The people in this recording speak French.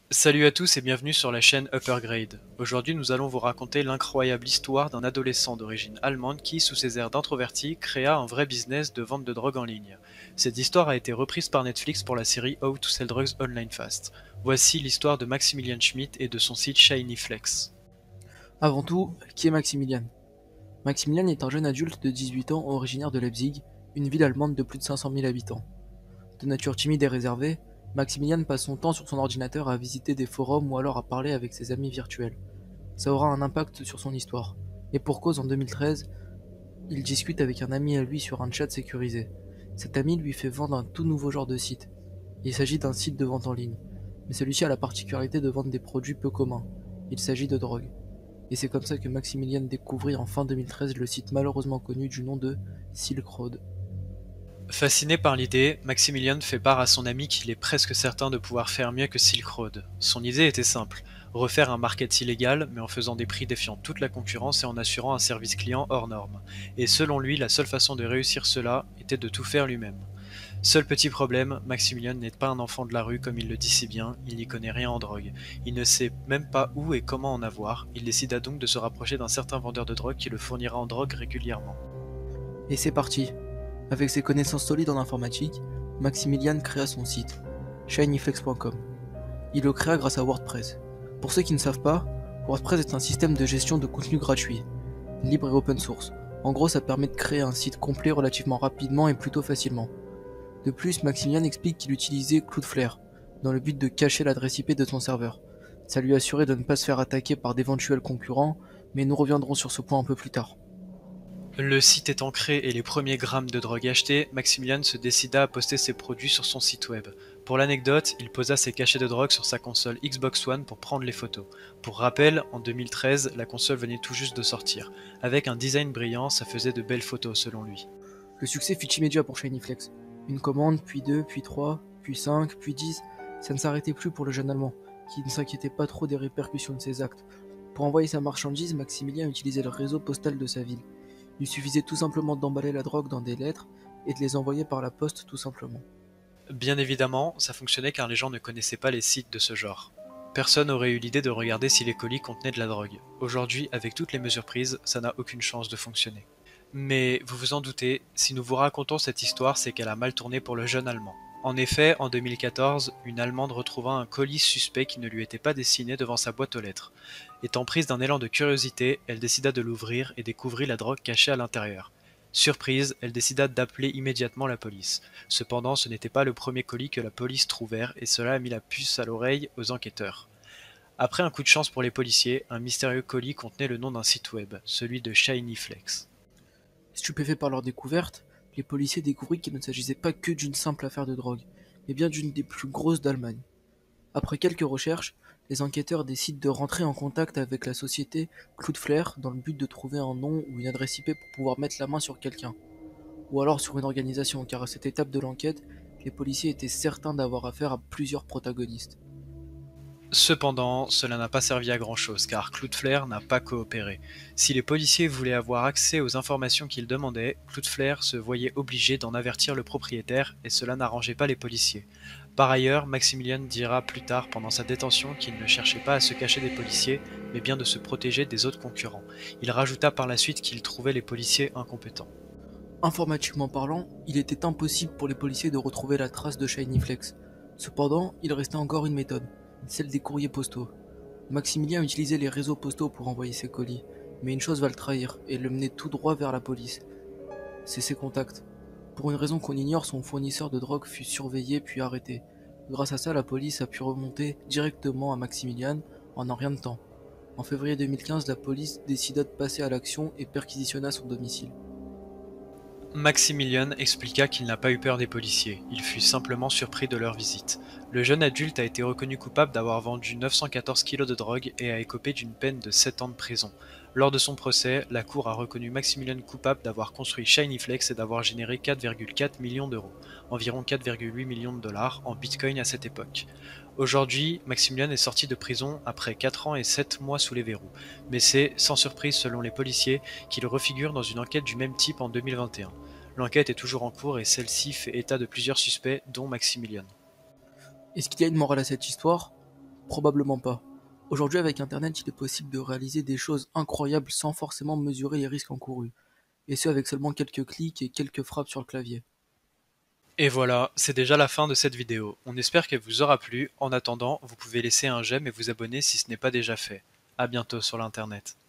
Salut à tous et bienvenue sur la chaîne Upper Grade. Aujourd'hui nous allons vous raconter l'incroyable histoire d'un adolescent d'origine allemande qui, sous ses airs d'introverti, créa un vrai business de vente de drogue en ligne. Cette histoire a été reprise par Netflix pour la série How to Sell Drugs Online Fast. Voici l'histoire de Maximilian Schmidt et de son site Shiny Flex. Avant tout, qui est Maximilian? Maximilian est un jeune adulte de 18 ans originaire de Leipzig, une ville allemande de plus de 500 000 habitants. De nature timide et réservée, Maximilian passe son temps sur son ordinateur à visiter des forums ou alors à parler avec ses amis virtuels. Ça aura un impact sur son histoire. Et pour cause, en 2013, il discute avec un ami à lui sur un chat sécurisé. Cet ami lui fait vendre un tout nouveau genre de site. Il s'agit d'un site de vente en ligne, mais celui-ci a la particularité de vendre des produits peu communs. Il s'agit de drogue. Et c'est comme ça que Maximilian découvrit en fin 2013 le site malheureusement connu du nom de Silk Road. Fasciné par l'idée, Maximilian fait part à son ami qu'il est presque certain de pouvoir faire mieux que Silk Road. Son idée était simple, refaire un market illégal mais en faisant des prix défiant toute la concurrence et en assurant un service client hors norme. Et selon lui, la seule façon de réussir cela était de tout faire lui-même. Seul petit problème, Maximilian n'est pas un enfant de la rue comme il le dit si bien, il n'y connaît rien en drogue. Il ne sait même pas où et comment en avoir, il décida donc de se rapprocher d'un certain vendeur de drogue qui le fournira en drogue régulièrement. Et c'est parti. Avec ses connaissances solides en informatique, Maximilian créa son site, shinyflex.com. Il le créa grâce à WordPress. Pour ceux qui ne savent pas, WordPress est un système de gestion de contenu gratuit, libre et open source. En gros, ça permet de créer un site complet relativement rapidement et plutôt facilement. De plus, Maximilian explique qu'il utilisait Cloudflare, dans le but de cacher l'adresse IP de son serveur. Ça lui assurait de ne pas se faire attaquer par d'éventuels concurrents, mais nous reviendrons sur ce point un peu plus tard. Le site étant créé et les premiers grammes de drogue achetés, Maximilian se décida à poster ses produits sur son site web. Pour l'anecdote, il posa ses cachets de drogue sur sa console Xbox One pour prendre les photos. Pour rappel, en 2013, la console venait tout juste de sortir. Avec un design brillant, ça faisait de belles photos selon lui. Le succès fut immédiat pour ShinyFlex. Une commande, puis deux, puis trois, puis cinq, puis 10, ça ne s'arrêtait plus pour le jeune Allemand, qui ne s'inquiétait pas trop des répercussions de ses actes. Pour envoyer sa marchandise, Maximilien utilisait le réseau postal de sa ville. Il suffisait tout simplement d'emballer la drogue dans des lettres et de les envoyer par la poste tout simplement. Bien évidemment, ça fonctionnait car les gens ne connaissaient pas les sites de ce genre. Personne n'aurait eu l'idée de regarder si les colis contenaient de la drogue. Aujourd'hui, avec toutes les mesures prises, ça n'a aucune chance de fonctionner. Mais vous vous en doutez, si nous vous racontons cette histoire, c'est qu'elle a mal tourné pour le jeune Allemand. En effet, en 2014, une Allemande retrouva un colis suspect qui ne lui était pas destiné devant sa boîte aux lettres. Étant prise d'un élan de curiosité, elle décida de l'ouvrir et découvrit la drogue cachée à l'intérieur. Surprise, elle décida d'appeler immédiatement la police. Cependant, ce n'était pas le premier colis que la police trouvèrent et cela a mis la puce à l'oreille aux enquêteurs. Après un coup de chance pour les policiers, un mystérieux colis contenait le nom d'un site web, celui de Shiny Flex. Stupéfaits par leur découverte, les policiers découvrirent qu'il ne s'agissait pas que d'une simple affaire de drogue, mais bien d'une des plus grosses d'Allemagne. Après quelques recherches, les enquêteurs décident de rentrer en contact avec la société Cloudflare dans le but de trouver un nom ou une adresse IP pour pouvoir mettre la main sur quelqu'un, ou alors sur une organisation, car à cette étape de l'enquête, les policiers étaient certains d'avoir affaire à plusieurs protagonistes. Cependant, cela n'a pas servi à grand-chose car Cloudflare n'a pas coopéré. Si les policiers voulaient avoir accès aux informations qu'ils demandaient, Cloudflare se voyait obligé d'en avertir le propriétaire et cela n'arrangeait pas les policiers. Par ailleurs, Maximilian dira plus tard pendant sa détention qu'il ne cherchait pas à se cacher des policiers, mais bien de se protéger des autres concurrents. Il rajouta par la suite qu'il trouvait les policiers incompétents. Informatiquement parlant, il était impossible pour les policiers de retrouver la trace de ShinyFlex. Cependant, il restait encore une méthode, celle des courriers postaux. Maximilien utilisait les réseaux postaux pour envoyer ses colis, mais une chose va le trahir et le mener tout droit vers la police. C'est ses contacts. Pour une raison qu'on ignore, son fournisseur de drogue fut surveillé puis arrêté. Grâce à ça, la police a pu remonter directement à Maximilian en un rien de temps. En février 2015, la police décida de passer à l'action et perquisitionna son domicile. Maximilian expliqua qu'il n'a pas eu peur des policiers, il fut simplement surpris de leur visite. Le jeune adulte a été reconnu coupable d'avoir vendu 914 kilos de drogue et a écopé d'une peine de 7 ans de prison. Lors de son procès, la cour a reconnu Maximilian coupable d'avoir construit ShinyFlex et d'avoir généré 4,4 millions d'euros, environ 4,8 millions de dollars en bitcoin à cette époque. Aujourd'hui, Maximilian est sorti de prison après 4 ans et 7 mois sous les verrous, mais c'est, sans surprise selon les policiers, qu'il refigure dans une enquête du même type en 2021. L'enquête est toujours en cours et celle-ci fait état de plusieurs suspects, dont Maximilian. Est-ce qu'il y a une morale à cette histoire? Probablement pas. Aujourd'hui, avec Internet, il est possible de réaliser des choses incroyables sans forcément mesurer les risques encourus, et ce avec seulement quelques clics et quelques frappes sur le clavier. Et voilà, c'est déjà la fin de cette vidéo. On espère qu'elle vous aura plu. En attendant, vous pouvez laisser un j'aime et vous abonner si ce n'est pas déjà fait. À bientôt sur l'internet.